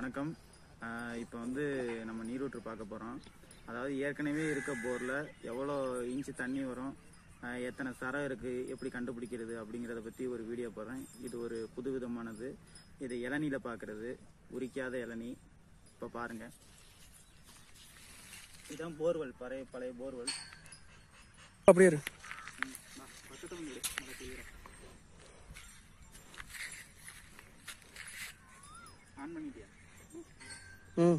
வணக்கம். இப்போ வந்து நம்ம நீரூற்று பார்க்க போகிறோம். அதாவது ஏற்கனவே இருக்க போரில் எவ்வளோ இன்ச்சு தண்ணி வரும், எத்தனை சரம் இருக்குது, எப்படி கண்டுபிடிக்கிறது அப்படிங்கிறத பற்றி ஒரு வீடியோ போடுறேன். இது ஒரு புது விதமானது. இது இளநியில் பார்க்குறது, உரிக்காத இளநீ. இப்போ பாருங்கள், இதுதான் போர்வெல், பழைய போர்வெல். அப்படியே ஆன் பண்ணிட்டியா? ம்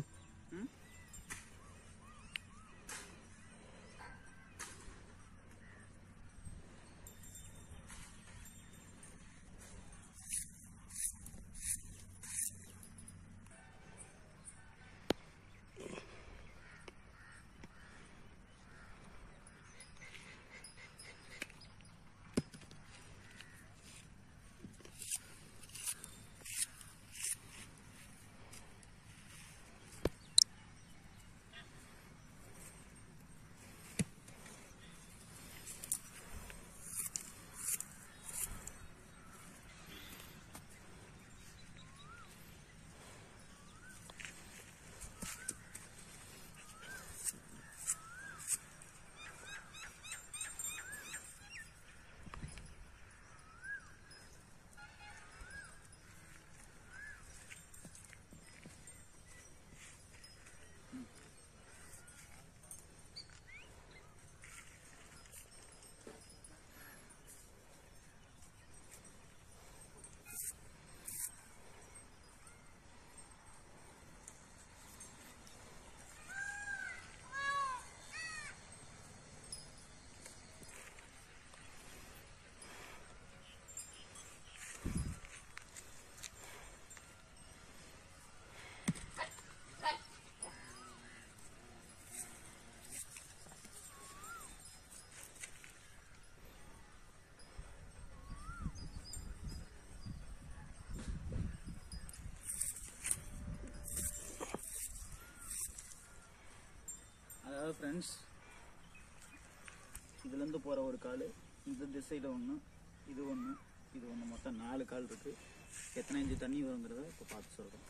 அதாவது ஃப்ரெண்ட்ஸ், இதுலேருந்து போகிற ஒரு கால், இந்த திசையில் ஒன்று, இது ஒன்று, இது ஒன்று, மொத்தம் 4 கால் இருக்குது. எத்தனை இன்ச்சு தண்ணி வருங்கிறத இப்போ பார்த்து சொல்கிறோம்.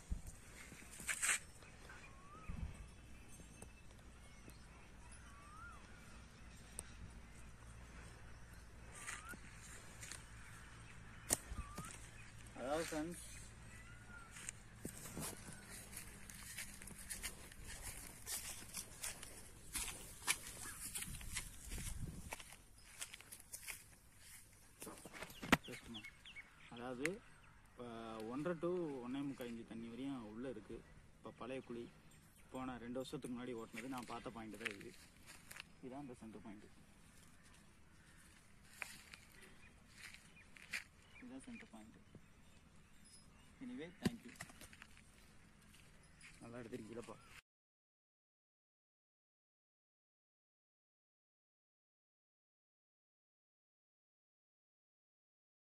அதாவது ஃப்ரெண்ட்ஸ், அதாவது இப்போ 1.5 to 1.25 இன்ச்சு தண்ணி வரையும் உள்ளே இருக்குது. இப்போ பழைய குழி போன 2 வருஷத்துக்கு முன்னாடி ஓட்டினது, நான் பார்த்த பாயிண்ட் தான் இது. இதுதான் இந்த சென்டர் பாயிண்ட். இதுதான் சென்டர் பாயிண்ட். Anyway, thank you. நல்லா எடுத்துருக்கீங்களப்பா.